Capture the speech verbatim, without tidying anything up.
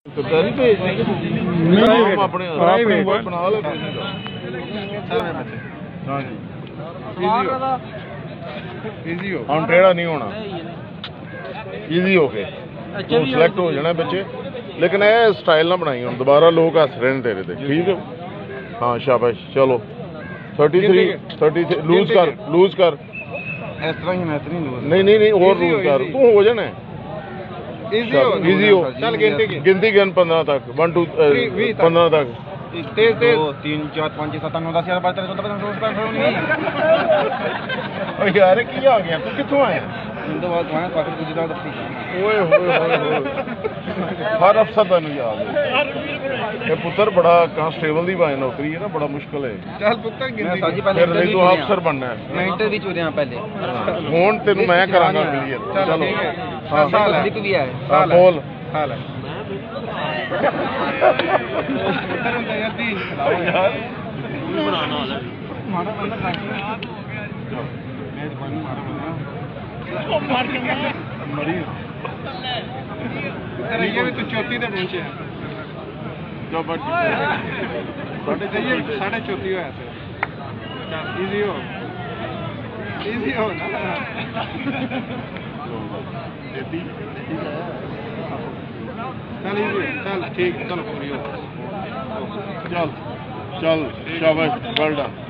सरकारी भेज देंगे अपने बना लो हाँ जी इजी हो हम टेढ़ा नहीं होना इजी हो के सिलेक्ट हो जाना बच्चे लेकिन ये स्टाइल ना बनाई हम दोबारा लोग हस रहे हैं तेरे ते ठीक है हाँ शाबाश चलो thirty three thirty three loose कर लूज कर इस तरह ही मैं इतनी लूज नहीं नहीं नहीं और लूज कर तू हो जाना इजी हो चल गिनती गिनती गिन पंद्रह तक वन टू पंद्रह तक तेज तेज तीन चार पाँच छः सात नौ दस ग्यारह बारह तेरह चौदह पंद्रह सोलह सत्रह यार की आ गया तू कितों आया ओए होए होए हर अफसर तेन याद है ये पुत्र बड़ा कांस्टेबल की भाई नौकरी है ना बड़ा मुश्किल है चल पुत्र फिर नहीं तू अफसर बनना है मैं इंटरव्यू चो रहा पहले हुण तेन मैं करांगा क्लियर चलो हां स्लिप भी है हां बोल हाल है यार बनाना वाला मारा बंदा मार के मरी अरे ये भी तो चौथी तक पहुंचे हैं जो बट साढ़े चाहिए साढ़े चौथी हो ऐसे इजी हो इजी हो ना चल इजी चल ठीक चलो पूरी हो चल चल शाबाश वेल डन